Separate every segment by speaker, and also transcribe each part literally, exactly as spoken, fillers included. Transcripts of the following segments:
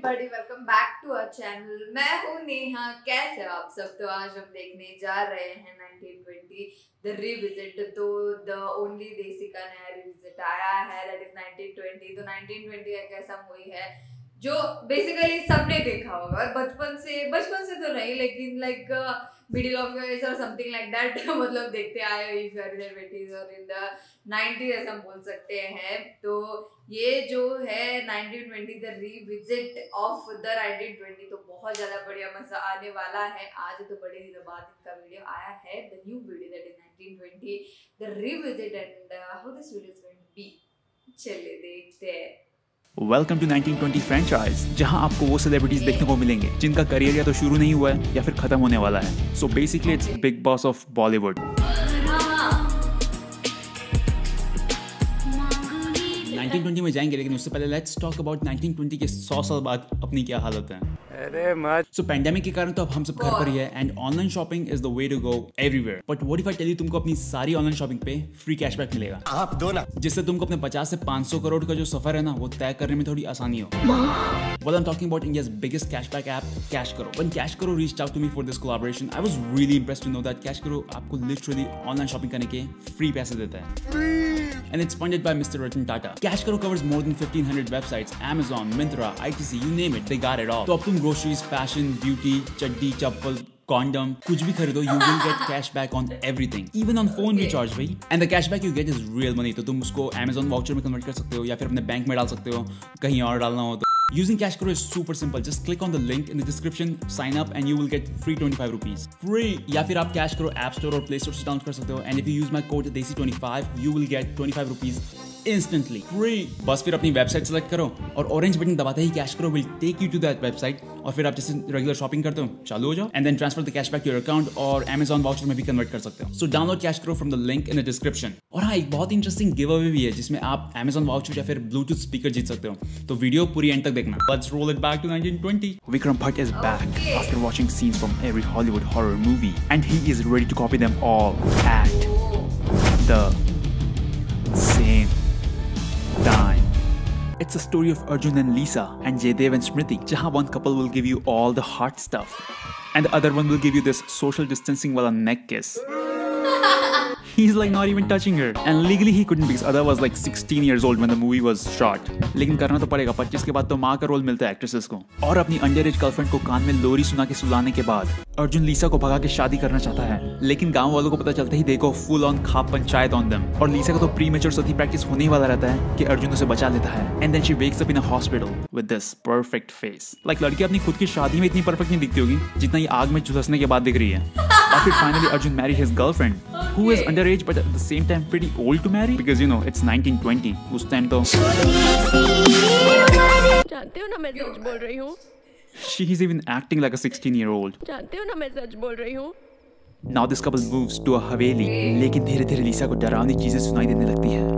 Speaker 1: Everybody, welcome back to our channel. मैं हूँ नेहा। कैसे हो आप सब? तो आज हम देखने जा रहे हैं नाइनटीन ट्वेंटी द रिविजिट। तो द ओनली देसी का नया रिविजिट आया है, दैट इज नाइनटीन ट्वेंटी। तो नाइनटीन ट्वेंटी एक ऐसा मूवी है जो बेसिकली सबने देखा होगा, और बचपन से बचपन से तो नहीं, लेकिन like middle of your age और समथिंग लाइक दैट मतलब देखते आए हो, if you are in the twenties और इन द नाइंटीज़ ऐसा हम बोल सकते हैं। तो ये जो है nineteen twenty the revisit of the nineteen twenty, तो बहुत ज़्यादा बढ़िया मजा आने वाला है। आज तो बड़े दिनों बाद इनका वीडियो आया है, the new video that is nineteen twenty the revisit, and how this video is going to be. चलिए देखते हैं।
Speaker 2: Welcome to nineteen twenty franchise, जहां आपको वो सेलिब्रिटीज देखने को मिलेंगे जिनका करियर या तो शुरू नहीं हुआ है या फिर खत्म होने वाला है। So basically it's Bigg Boss of Bollywood. Nineteen twenty में जाएंगे, लेकिन उससे पहले let's talk about nineteen twenty के सौ साल बाद अपनी क्या हालत है।
Speaker 3: अरे मत।
Speaker 2: सो पैंडेमिक के कारण तो अब हम सब घर पर ही है, and online shopping is the way to go everywhere. But what if I tell you, तुमको अपनी सारी ऑनलाइन शॉपिंग पे फ्री कैशबैक मिलेगा।
Speaker 3: आप दो ना,
Speaker 2: जिससे तुमको अपने पचास से पाँच सौ करोड़ का जो सफर है ना, वो तय करने में थोड़ी आसानी हो। Well, I'm talking about India's biggest cashback app, Cashkaro. When Cashkaro reached out to me for this collaboration, I was really impressed to know that Cashkaro आपको literally online shopping करने के free पैसे देता है। And it's funded by Mister Ratan Tata. Cashkaro covers more than fifteen hundred websites, Amazon, Myntra, I T C, you name it, they got it all. तो अब तुम groceries, fashion, beauty, चड्डी, चप्पल, condom, कुछ भी खरीदो, you will get cashback on everything, even on phone recharge भाई। And the cashback you get is real money, तो तुम उसको Amazon voucher में convert कर सकते हो या फिर अपने बैंक में डाल सकते हो, कहीं और डालना हो तो। Using Cashkaro is super simple. Just click on the link in the description, sign up, and you will get free twenty-five rupees. Free! या फिर आप Cashkaro App Store और Play Store से डाउनलोड कर सकते हो, and if you use my code desi twenty-five, you will get twenty-five rupees instantly. Free! बस फिर अपनी वेबसाइट सेलेक्ट करो और ऑरेंज बटन दबाते ही Cashkaro will take you to that website, और फिर आप जैसे रेगुलर शॉपिंग करते हो चालू हो जाओ, and then transfer the cashback to your account, और Amazon voucher में भी कन्वर्ट कर सकते हो। So download Cashkaro from the link in the description. और हाँ, एक बहुत इंटरेस्टिंग गिव अवे भी है जिसमें आप Amazon voucher या फिर Bluetooth स्पीकर जीत सकते हो, तो वीडियो पूरी एंड तक देखना। Let's roll it back to nineteen twenty. Vikram Bhatt is back
Speaker 1: Okay.
Speaker 2: after watching scenes from every Hollywood horror movie, and he is ready to copy them all at the same time. It's a story of Arjun and Lisa and Jaydev and Smriti, jahan one couple will give you all the hot stuff and the other one will give you this social distancing wala neck kiss. He's like not even touching her, and legally he couldn't because Ada was like sixteen years old when the movie was shot. लेकिन करना तो पड़ेगा, पच्चीस के बाद तो माँ का रोल मिलता है एक्ट्रेसेस को। और अपनी अंडर एज गर्लफ्रेंड को कान में लोरी सुना के सुलाने के बाद अर्जुन लीसा को भगा के शादी करना चाहता है, लेकिन गांव वालों को पता चलता ही देखो full on khap panchayat on them. और लीसा का तो प्री मैच्योर सती प्रैक्टिस होने ही वाला रहता है कि अर्जुन उसे बचा लेता है, and then she wakes up in a hospital with this perfect face. Like लड़की अपनी खुद की शादी में इतनी परफेक्ट नहीं दिखती होगी जितना ये आग में झुलसने के बाद दिख रही है। और फिर finally Arjun marry his girlfriend who is underage but at the same time pretty old to marry, because you know it's nineteen twenty. उस टाइम तो
Speaker 4: जानते हो ना मैं सच बोल रही हूँ।
Speaker 2: she is even acting like a sixteen year old.
Speaker 4: जानते हो ना मैं सच बोल रही हूँ।
Speaker 2: Now this couple moves to a हवेली, लेकिन धीरे धीरे लीसा को डरावनी चीजें सुनाई देने लगती है।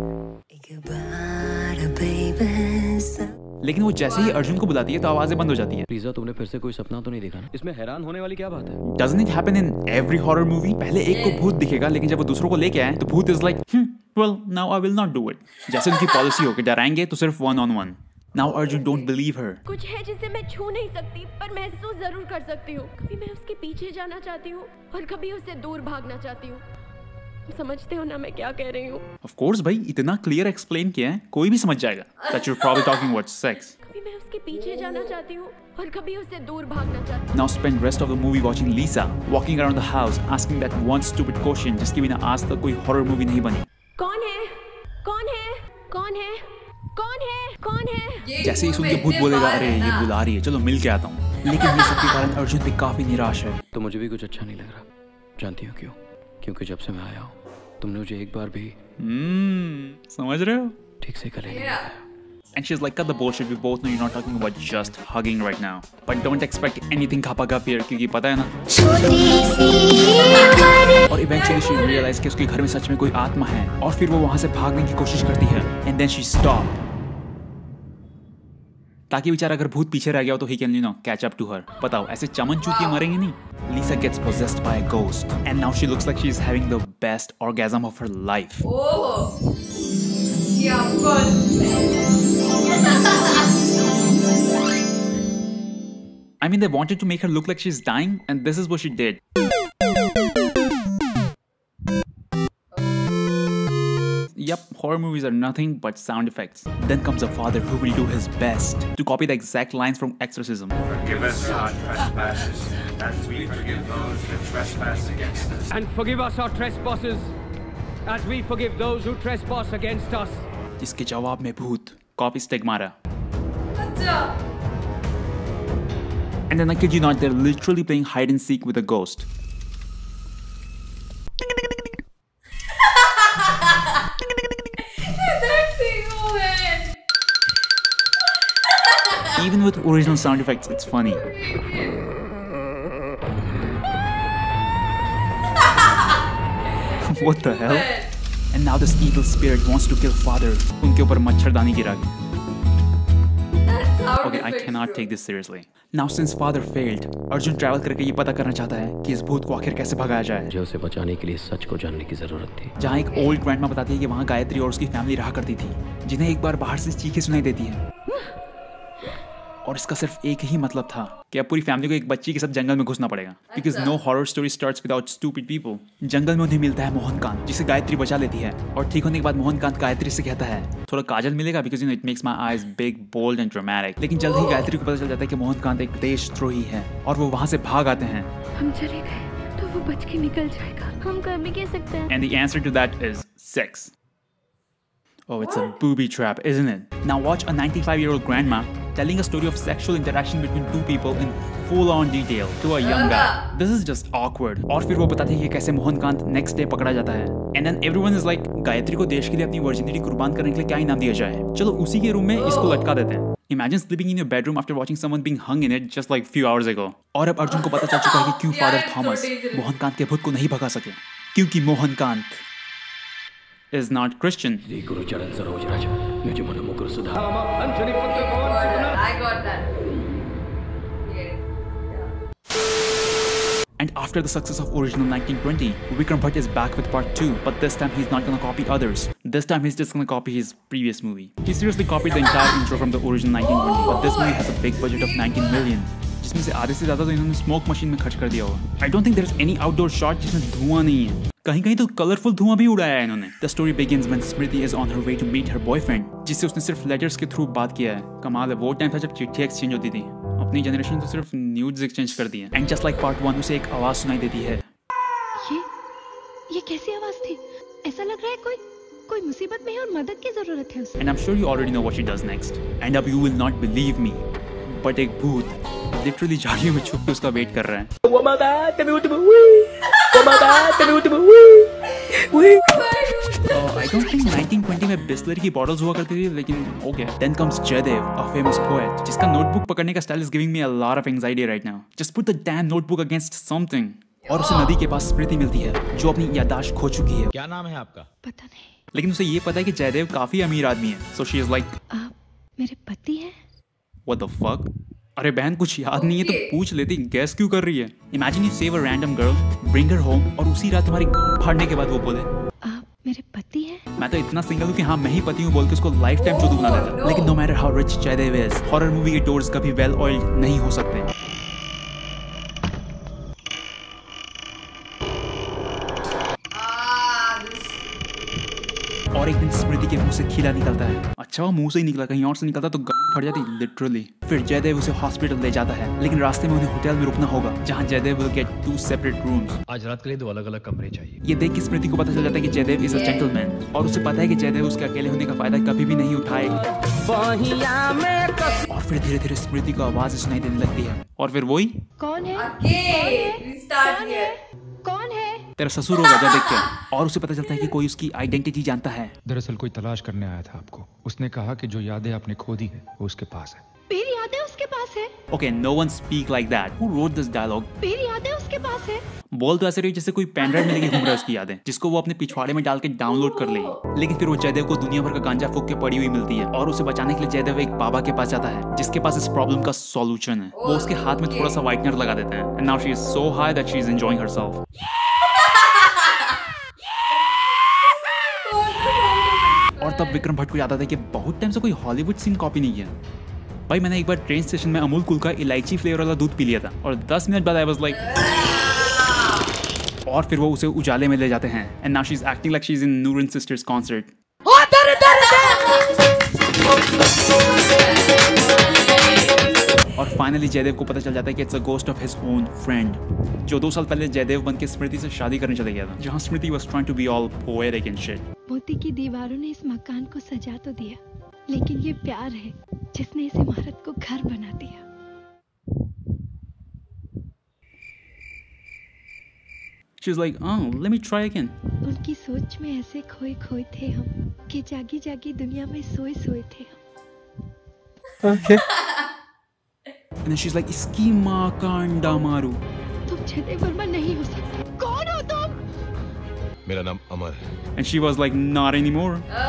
Speaker 2: लेकिन वो जैसे ही अर्जुन को बुलाती है तो आवाजें बंद हो जाती है।
Speaker 5: लीजा, तुमने फिर से कोई सपना तो नहीं देखा ना? इसमें हैरान होने वाली क्या बात है?
Speaker 2: Doesn't it happen in every horror movie? पहले एक को भूत दिखेगा, लेकिन जब वो दूसरों को लेके आए तो भूत is like, hmm, well now I will not do it. जैसे उनकी पॉलिसी हो कि डराएंगे तो सिर्फ one on one. Now Arjun don't believe her.
Speaker 4: कुछ है जिसे मैं छू नहीं सकती पर महसूस जरूर कर सकती हूँ। कभी मैं उसके पीछे जाना चाहती हूँ और कभी उससे दूर भागना चाहती हूँ। समझते हो ना मैं क्या कह रही हूँ?
Speaker 2: Of course भाई, इतना क्लियर एक्सप्लेन किया है, कोई भी समझ जाएगा that you're probably talking about sex.
Speaker 4: कभी मैं उसके पीछे जाना चाहती हूँ और कभी उससे दूर भागना चाहती हूँ।
Speaker 2: Now spend rest of the movie watching Lisa walking around the house asking that one stupid question जिसके बिना आज तक कोई horror movie नहीं बनी।
Speaker 4: कौन है? कौन है? कौन है? कौन है? कौन है?
Speaker 2: जैसे ही सुन के भूत बोलेगा, अरे ये बुला रही है, चलो मिल के आता हूँ। लेकिन ये सब के कारण अर्जुन भी काफी निराश है।
Speaker 5: तो मुझे भी कुछ अच्छा नहीं लग रहा। जानती हो क्यों? क्योंकि जब से मैं आया हूँ तुमने मुझे एक बार भी
Speaker 2: हम्म समझ रहे हो?
Speaker 5: ठीक से गले नहीं लगाया।
Speaker 2: And she's like, cut the bullshit, we both know you're not talking about just hugging right now. But don't expect anything khapa gap here, क्योंकि पता है ना। और eventually she realized कि उसके घर में सच में कोई आत्मा है, और फिर वो वहाँ से भागने की कोशिश करती है। And then she stopped. ताकि बेचारा अगर भूत पीछे रह गया हो तो he can, you know, catch up to her. बताओ, ऐसे चमन चूतिया मरेंगे नहीं? Lisa gets possessed by a ghost, and now she looks like she's having the best orgasm of her life.
Speaker 1: Oh, yeah, of course.
Speaker 2: I mean, they wanted to make her look like she's dying, and this is what she did. Yep, horror movies are nothing but sound effects. Then comes a father who will do his best to copy the exact lines from Exorcism.
Speaker 3: Forgive us our trespasses, as we forgive those who trespass against us.
Speaker 6: And forgive us our trespasses, as we forgive those who trespass against us.
Speaker 2: जिसके जवाब में भूत copy stick मारा.
Speaker 1: अच्छा.
Speaker 2: And then I kid you not, they're literally playing hide and seek with a ghost.
Speaker 1: That thing, oh man.
Speaker 2: Even with original sound effects, it's funny. What the hell? And now this evil spirit wants to kill father. उनके ऊपर मच्छरदानी गिरा दी. Okay, I cannot take this seriously. Now since father failed, Arjun travel करके ये पता करना चाहता है कि इस भूत को आखिर कैसे भगाया जाए.
Speaker 5: मुझे उसे बचाने के लिए सच को जानने की जरूरत थी.
Speaker 2: जहाँ एक ओल्ड ग्रैंडमा बताती है कि वहाँ गायत्री और उसकी फैमिली रहा करती थी, जिन्हें एक बार बाहर से चीखें सुनाई देती है. और इसका सिर्फ एक ही मतलब था कि अब पूरी फैमिली को एक बच्ची के साथ जंगल में घुसना पड़ेगा. Because no horror story starts without stupid people. जंगल में उन्हें मिलता है मोहनकांत, जिसे गायत्री बचा लेती है. और ठीक होने के बाद मोहनकांत गायत्री से कहता है थोड़ा काजल मिलेगा, because you know it makes my eyes big, bold and dramatic. लेकिन जल्द ही गायत्री को पता चल जाता है कि मोहनकांत एक देशद्रोही है और वो वहाँ से भाग आते हैं.
Speaker 4: हम चले गए तो वो बच के निकल जाएगा. हम कर भी कह सकते हैं.
Speaker 2: And the answer to that is sex. Oh, it's a booby trap, isn't it? Now watch a ninety-five-year-old grandma telling a story of sexual interaction between two people in full-on detail to a young guy. This is just awkward. और फिर वो बताते हैं कि कैसे मोहनकांत next day पकड़ा जाता है. And then everyone is like, Gayatri को देश के लिए अपनी वर्जिनिटी कुर्बान करने के लिए क्या इनाम दिया जाए? चलो उसी के रूम में इसको लटका देते हैं. Imagine sleeping in your bedroom after watching someone being hung in it just like few hours ago. और अब अर्जुन को पता चल चुका है कि क्यों फादर थॉमस मोहनकांत के भूत को नहीं भगा सके. क्योंकि मोहनकांत is not Christian.
Speaker 5: I got
Speaker 1: that. Yeah.
Speaker 2: And after the success of original nineteen twenty, Vikram Bhatt is back with part two, but this time he's not gonna copy others. This time he's just gonna copy his previous movie. He seriously copied the entire intro from the original nineteen twenty, but this movie has a big budget of nineteen million. जिसमें से आधे से ज़्यादा तो इन्होंने smoke machine में खर्च कर दिया होगा. I don't think there is any outdoor shot जिसमें धुआं नहीं है. कहीं कहीं तो कलरफुल धुआं भी उड़ाया है इन्होंने. The story begins when Smriti is on her way to meet her boyfriend, जिससे उसने सिर्फ लेटर्स के थ्रू बात किया है. कमाल है, वो टाइम था जब चिट्ठी एक्सचेंज होती थी. अपनी जनरेशन तो सिर्फ न्यूज़ एक्सचेंज कर दी है. And just like part one, उसे एक आवाज सुनाई देती है.
Speaker 4: ये ये कैसी आवाज थी? ऐसा लग रहा है कोई कोई मुसीबत में है और मदद की जरूरत है उसे.
Speaker 2: And I'm sure you already know what she does next. And अब you will not believe me, but एक भूत लिटरली झाड़ियों में छुप के उसका वेट कर रहा है. Oh, I don't think nineteen twenty में बिस्लरी की बॉटल्स हुआ करती थी, लेकिन okay. Then comes Jaydev, a famous poet, जिसका नोटबुक पकड़ने का style is giving me a lot of anxiety right now. Just put the damn notebook against something. और उसे नदी के पास स्मृति मिलती है, जो अपनी याददाश्त खो चुकी है.
Speaker 7: क्या नाम है आपका?
Speaker 4: पता नहीं.
Speaker 2: लेकिन उसे ये पता है कि जयदेव काफी अमीर आदमी है. So she is like,
Speaker 4: आप मेरे पति हैं?
Speaker 2: What the fuck? अरे बहन, कुछ याद नहीं है तो पूछ लेती, गैस क्यों कर रही है? Imagine you save a random girl, bring her home, और उसी रात तुम्हारी फाड़ने के बाद वो बोले
Speaker 4: आप मेरे पति हैं?
Speaker 2: मैं तो इतना सिंगल हूँ कि हाँ मैं ही पति हूँ बोल के उसको लाइफ टाइम चोदू बना देता. लेकिन no matter how rich Jaydev is, horror movie के doors कभी well oiled नहीं हो सकते. और एक दिन स्मृति के मुंह से खिला निकलता है. अच्छा, वो मुंह से ही निकला, कहीं और से निकलता तो गांड फट जाती लिटरली. फिर जयदेव उसे हॉस्पिटल ले जाता है, लेकिन रास्ते में उन्हें होटल में रुकना होगा, जहां Jaidev will get to separate rooms.
Speaker 7: आज रात के लिए दो अलग अलग कमरे चाहिए.
Speaker 2: ये देख के स्मृति को पता चल जाता है कि जयदेव इज अ जेंटलमैन, और उसे पता है कि जयदेव उसके अकेले होने का फायदा कभी भी नहीं उठाएगा. और फिर धीरे धीरे स्मृति को आवाज सुनाई देने लगती है, और फिर वही
Speaker 4: कौन है?
Speaker 1: रिस्टार्ट किया.
Speaker 4: कौन है?
Speaker 2: तेरा ससुर होगा जा देख के. और उसे पता चलता है कि कोई उसकी आइडेंटिटी जानता है.
Speaker 8: दरअसल कोई तलाश करने आया था आपको. उसने कहा कि जो यादें आपने खो दी है वो उसके पास है.
Speaker 4: मेरी यादें उसके पास है?
Speaker 2: Okay, no one speak like that. Who wrote this dialogue?
Speaker 4: मेरी यादें उसके पास है?
Speaker 2: बोल तो ऐसे रही जैसे कोई पेन ड्राइव में लेके घूम रहा है उसकी यादें, जिसको वो अपने पिछवाड़े में डाल के डाउनलोड कर लेगी. लेकिन फिर वो जयदेव को दुनिया भर का गांजा फूक के पड़ी हुई मिलती है, और उसे बचाने के लिए जयदेव एक बाबा के पास जाता है, जिसके पास इस प्रॉब्लम का सॉल्यूशन है. वो उसके हाथ में थोड़ा सा व्हाइटनर लगा देते हैं. And now she is so high that she is enjoying herself. और तब विक्रम भट्ट को याद आता है कि बहुत टाइम से कोई हॉलीवुड सीन कॉपी नहीं किया. भाई मैंने एक बार ट्रेन स्टेशन में अमूल कूल का इलायची फ्लेवर वाला दूध पी लिया था और दस मिनट बाद आई वाज लाइक, और फिर वो उसे उजाले में ले जाते हैं and now she is acting like she is in Nooran sisters concert. और फाइनली जयदेव को पता चल जाता है कि it's a ghost of his own friend, जो दो साल पहले जयदेव बन के स्मृति से शादी करने चले गया था, जहाँ Smriti was trying to be all poetic and shit.
Speaker 4: मोती की दीवारों ने इस मकान को सजा तो दिया, लेकिन ये प्यार है जिसने इस इमारत को घर बना दिया।
Speaker 2: She's like, oh, let me try again.
Speaker 4: उनकी सोच में ऐसे खोए खोए थे हम कि जागी जागी दुनिया में सोए सोए थे हम।
Speaker 2: Okay. And then she's like, इसकी माँ का अंडा मारू।
Speaker 4: तुम जयदेव वर्मा नहीं हो सकते। कौन हो तुम?
Speaker 7: मेरा नाम अमर है।
Speaker 2: And she was like, not anymore.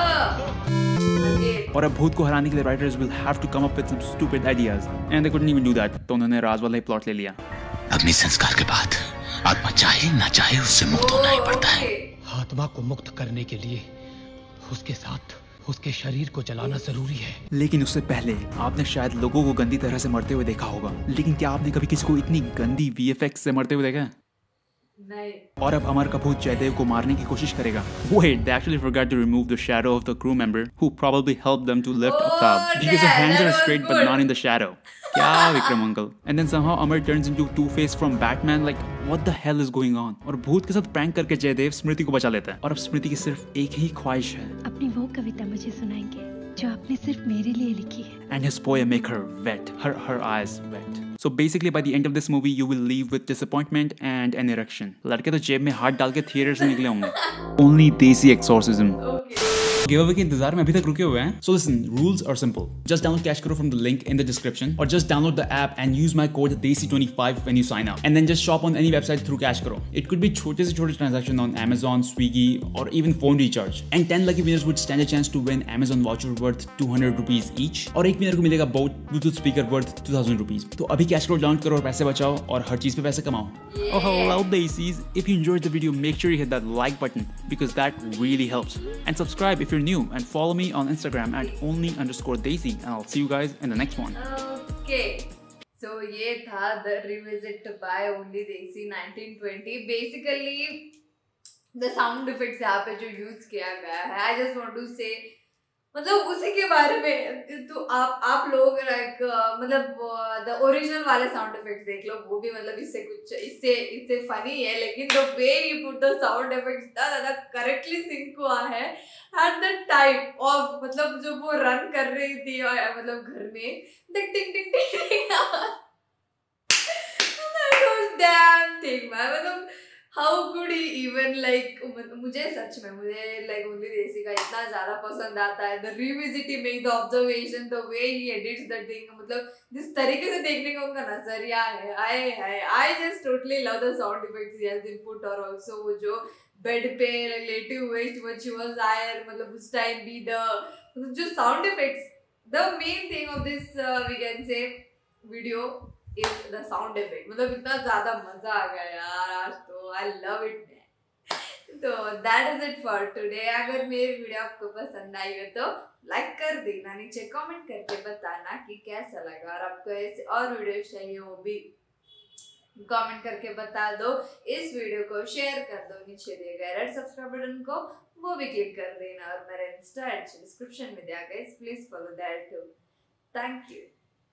Speaker 1: again.
Speaker 2: और अब भूत को हराने के लिए writers will have to come up with some stupid ideas. And they couldn't even do that. तो उन्होंने राज वाला ही प्लॉट ले लिया।
Speaker 9: अग्नि संस्कार के बाद आत्मा चाहे ना चाहे उससे मुक्त होना ही पड़ता है।
Speaker 7: आत्मा को मुक्त करने के लिए उसके साथ उसके शरीर को जलाना जरूरी है।
Speaker 2: लेकिन उससे पहले आपने शायद लोगों को गंदी तरह से मरते हुए देखा होगा, लेकिन क्या आपने कभी किसी को इतनी गंदी वीएफएक्स से मरते हुए देखा है?
Speaker 1: नहीं।
Speaker 2: और अब अमर का भूत जयदेव को मारने की कोशिश करेगा। Wait, they actually forgot to remove the shadow of the crew member who probably helped them to lift
Speaker 1: Oh,
Speaker 2: up top because their
Speaker 1: that-
Speaker 2: hands
Speaker 1: that
Speaker 2: are
Speaker 1: was
Speaker 2: straight but
Speaker 1: good.
Speaker 2: not in the shadow. क्या Vikram uncle? And then somehow Amar turns into Two-Face from Batman. Like what the hell is going on? और भूत के साथ prank करके जयदेव स्मृति को बचा लेता है। और अब स्मृति की सिर्फ एक ही ख्वाहिश है।
Speaker 4: अपनी वो कविता मुझे सुनाएंगे जो आपने सिर्फ मेरे लिए लिखी है।
Speaker 2: And his poem make her wet, her her eyes wet. So basically by the end of this movie you will leave with disappointment and an erection. लड़के तो जेब में हाथ डाल के थिएटर से निकले होंगे। Only Desi exorcism. Giveaway के इंतजार में अभी तक रुके हुए हैं। So listen, rules are simple. Just download Cash Karo from the link in the description, or just download the app and use my code Desi twenty-five when you sign up. And then just shop on any website through Cash Karo. It could be छोटे से छोटे transaction on Amazon, Swiggy, or even phone recharge. And ten lucky winners would stand a chance to win Amazon voucher worth two hundred rupees each. और एक winner को मिलेगा Boat Bluetooth speaker worth two thousand rupees. तो अभी Cash Karo download करो और पैसे बचाओ और हर चीज पे पैसे कमाओ। Oh hello Desis! If you enjoyed the video, make sure you hit that like button because that really helps. And subscribe if you're new, and follow me on Instagram at only underscore Desi, and I'll see you guys in the next one.
Speaker 1: Okay. So ये था The Revisit by Only Desi nineteen twenty. Basically, the sound effects यहाँ पे जो use किया गया है, I just want to say, मतलब उसी के बारे में तो आप आप लोग लाइक मतलब द ओरिजिनल वाले साउंड इफेक्ट्स देख लो, वो भी मतलब इससे कुछ इससे इससे फनी है, लेकिन the way you put the sound effects इतना ज़्यादा करेक्टली सिंक हुआ है एट द टाइम ऑफ, मतलब जब वो रन कर रही थी और मतलब घर में टिंग ting ting ting damn thing man, मतलब how could he even like, मुझे सच में मुझे लाइक ओनली देसी का इतना ज़्यादा पसंद आता है। The revisit he make the observation, the way he edits the thing, मतलब जिस तरीके से देखने का उनका नजरिया है, आई है I just totally love the sound effects he has input. और ऑल्सो वो जो बेड पे लेटे हुए व्हेन शी वाज आयर, मतलब उस टाइम भी द जो sound effects, the main thing of this we can say video is the sound effect, मतलब इतना ज़्यादा मज़ा आ गया यार आज तो, आई लव इट। तो that is it for today. अगर मेरी वीडियो आपको पसंद आई हो तो लाइक कर देना, नीचे कमेंट करके बताना कि कैसा लगा, और आपको ऐसे और वीडियो चाहिए वो भी कमेंट करके बता दो। इस वीडियो को शेयर कर दो, नीचे दिए गए रेड सब्सक्राइब बटन को वो भी क्लिक कर देना, और मेरा इंस्टा डिस्क्रिप्शन में दिया गया, please follow that too. Thank you.